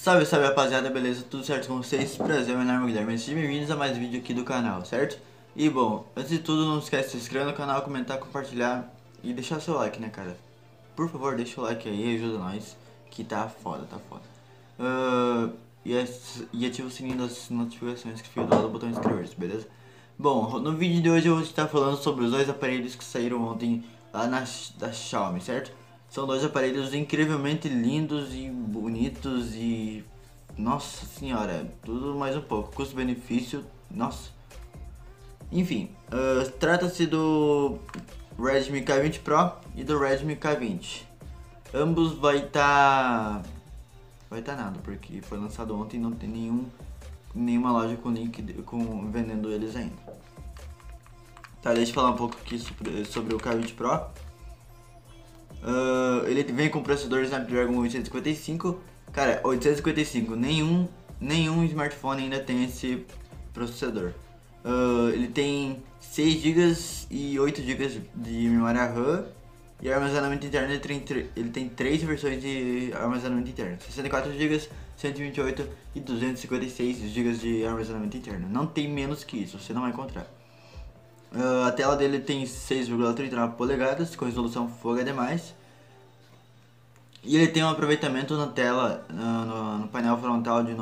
Salve, salve rapaziada, beleza? Tudo certo com vocês? Prazer, meu nome é Guilherme. Sejam bem-vindos a mais um vídeo aqui do canal, certo? E bom, antes de tudo, não esquece de se inscrever no canal, comentar, compartilhar e deixar seu like, né, cara? Por favor, deixa o like aí, ajuda nós, que tá foda, tá foda. E ativa o sininho das notificações que fica do lado do botão inscrever-se, beleza? Bom, no vídeo de hoje eu vou estar falando sobre os dois aparelhos que saíram ontem lá da Xiaomi, certo? São dois aparelhos incrivelmente lindos e bonitos e... Nossa senhora, tudo mais um pouco. Custo-benefício, nossa. Enfim, trata-se do Redmi K20 Pro e do Redmi K20. Ambos vai estar nada, porque foi lançado ontem e não tem nenhuma loja com link vendendo eles ainda. Tá, deixa eu falar um pouco aqui sobre o K20 Pro. Ele vem com o processador Snapdragon 855. Cara, 855, nenhum smartphone ainda tem esse processador. Ele tem 6 GB e 8 GB de memória RAM. E armazenamento interno ele tem 3 versões de armazenamento interno: 64 GB, 128 e 256 GB de armazenamento interno. Não tem menos que isso, você não vai encontrar. A tela dele tem 6,39 polegadas com resolução Full HD+. E ele tem um aproveitamento na tela, no painel frontal de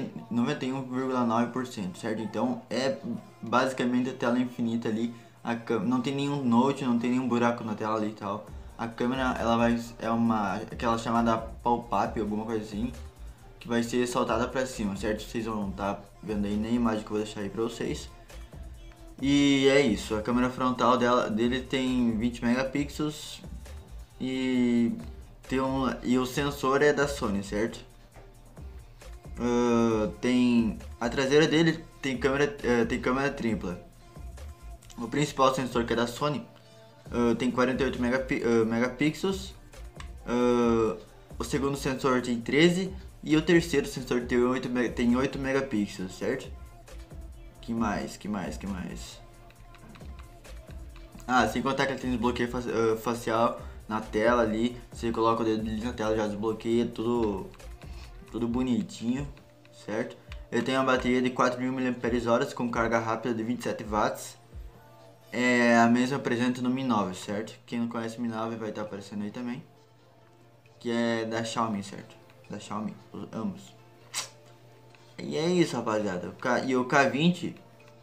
91,9%, certo? Então é basicamente a tela infinita ali. Não tem nenhum note, não tem nenhum buraco na tela ali e tal. A câmera aquela chamada pop-up, alguma coisa assim, que vai ser saltada pra cima, certo? Vocês vão estar vendo aí na imagem que eu vou deixar aí pra vocês. E é isso, a câmera frontal dele tem 20 megapixels e o sensor é da Sony, certo? A traseira dele tem câmera tripla. O principal sensor, que é da Sony, tem 48 megapixels. O segundo sensor tem 13 e o terceiro sensor tem 8 megapixels, certo? Que mais? Sem contar que ele tem desbloqueio facial na tela ali. Você coloca o dedo ali na tela, já desbloqueia, tudo bonitinho, certo? Ele tem uma bateria de 4.000 mAh com carga rápida de 27 watts. É a mesma presente no Mi 9, certo? Quem não conhece o Mi 9 vai estar aparecendo aí também. Que é da Xiaomi, certo? Da Xiaomi, ambos. E é isso, rapaziada. E o K20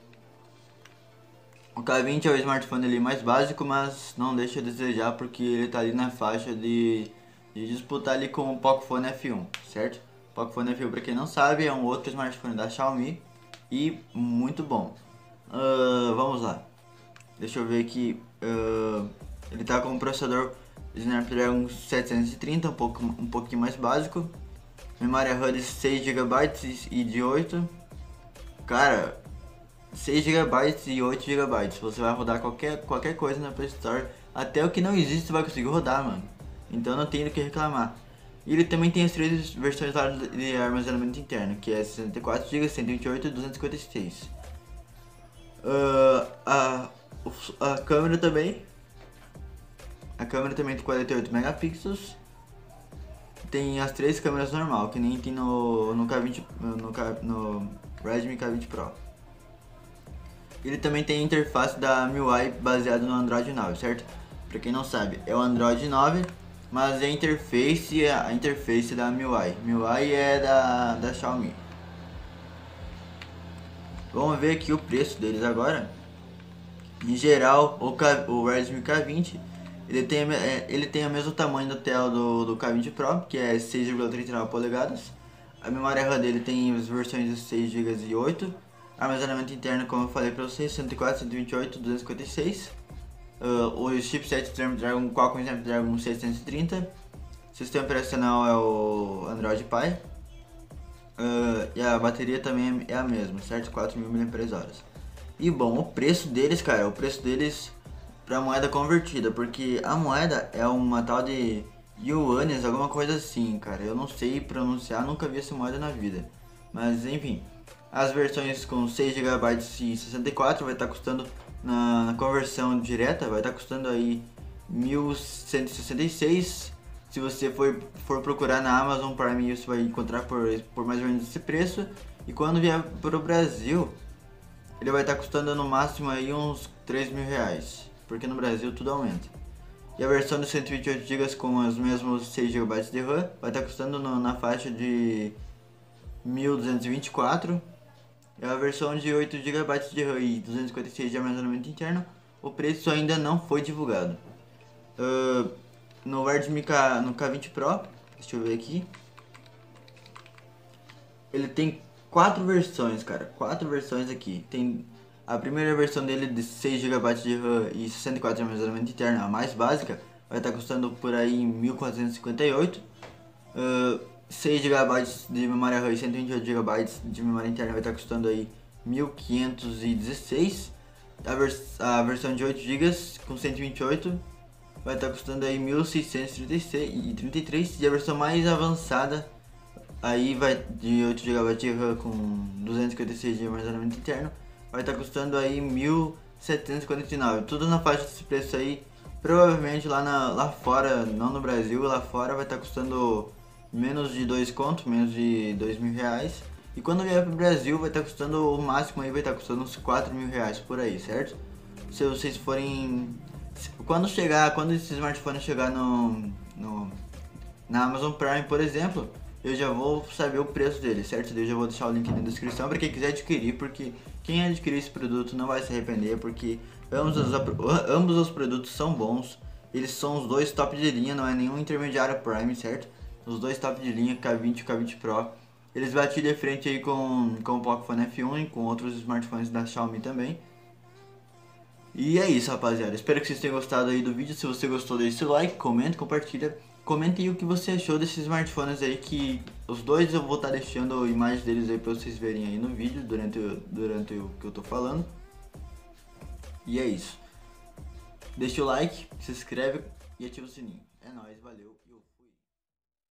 é o smartphone ali mais básico, mas não deixa a desejar, porque ele tá ali na faixa de disputar ali com o Pocophone F1, certo? O Pocophone F1, pra quem não sabe, é um outro smartphone da Xiaomi e muito bom. Vamos lá. Deixa eu ver aqui. Ele tá com o processador Snapdragon 730, um pouquinho mais básico. Memória RAM de 6 GB e de 8. Cara, 6 GB e 8 GB. Você vai rodar qualquer coisa na Play Store. Até o que não existe você vai conseguir rodar, mano. Então não tem do que reclamar. E ele também tem as 3 versões de armazenamento interno, que é 64 GB, 128 e 256. A câmera também. A câmera também tem 48 megapixels. Tem as 3 câmeras normal, que nem tem no K20, no Redmi K20 Pro. Ele também tem a interface da MIUI baseada no Android 9, certo? Pra quem não sabe, é o Android 9, mas a interface da MIUI. MIUI é da Xiaomi. Vamos ver aqui o preço deles agora. Em geral, o Redmi K20 ele tem o mesmo tamanho da tela do K20 Pro, que é 6,39 polegadas. A memória RAM dele tem as versões de 6 GB e 8. Armazenamento interno, como eu falei pra vocês, 104, 128, 256. O chipset Snapdragon Qualcomm Snapdragon 630. Sistema operacional é o Android Pie. E a bateria também é a mesma, certo? 4.000 mAh. E bom, o preço deles, cara, pra moeda convertida, porque a moeda é uma tal de yuanes, alguma coisa assim, cara. Eu não sei pronunciar, nunca vi essa moeda na vida. Mas enfim, as versões com 6 GB e 64 vai estar custando, na conversão direta, vai estar custando aí 1.166. Se você for procurar na Amazon Prime, você vai encontrar por mais ou menos esse preço. E quando vier para o Brasil, ele vai estar custando no máximo aí uns 3 mil reais, porque no Brasil tudo aumenta. E a versão de 128 GB com os mesmos 6 GB de RAM vai estar custando na faixa de 1.224. E a versão de 8 GB de RAM e 256 de armazenamento interno, o preço ainda não foi divulgado. No Redmi no K20 Pro, deixa eu ver aqui, ele tem 4 versões, cara, 4 versões aqui. Tem a primeira versão dele de 6 GB de RAM e 64 de armazenamento interno, a mais básica, vai estar custando por aí 1.458. 6 GB de memória RAM e 128 GB de memória interna vai estar custando aí 1.516. A versão de 8 GB com 128 vai estar custando aí 1.633. E a versão mais avançada aí vai de 8 GB de RAM com 256 de armazenamento interno, vai estar custando aí 1.749. Tudo na faixa desse preço aí. Provavelmente lá fora, não no Brasil, lá fora vai estar custando menos de 2 conto, menos de 2 mil reais. E quando vier pro Brasil vai estar custando, o máximo aí vai estar custando uns 4 mil reais por aí, certo? Se vocês forem... Quando esse smartphone chegar na Amazon Prime, por exemplo, eu já vou saber o preço dele, certo? Eu já vou deixar o link na descrição para quem quiser adquirir, porque quem adquirir esse produto não vai se arrepender, porque ambos os produtos são bons. Eles são os dois top de linha, não é nenhum intermediário Prime, certo? Os dois top de linha, K20 e K20 Pro. Eles batem de frente aí com o Pocophone F1 e com outros smartphones da Xiaomi também. E é isso, rapaziada. Espero que vocês tenham gostado aí do vídeo. Se você gostou, deixe seu like, comenta, compartilha. Comente aí o que você achou desses smartphones aí, que os dois eu vou estar deixando imagens deles aí pra vocês verem aí no vídeo durante o que eu tô falando. E é isso. Deixa o like, se inscreve e ativa o sininho. É nóis, valeu.